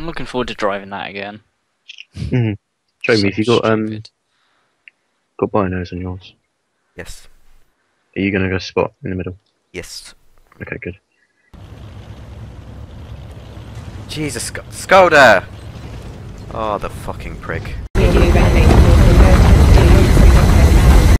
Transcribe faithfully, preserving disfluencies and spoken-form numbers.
looking forward to driving that again. Mm-hmm. Show So me if you got um stupid. got binos on yours. Yes. Are you gonna go spot in the middle? Yes. Okay, good. Jesus, Sc Skoda! Oh, the fucking prick. Video ready.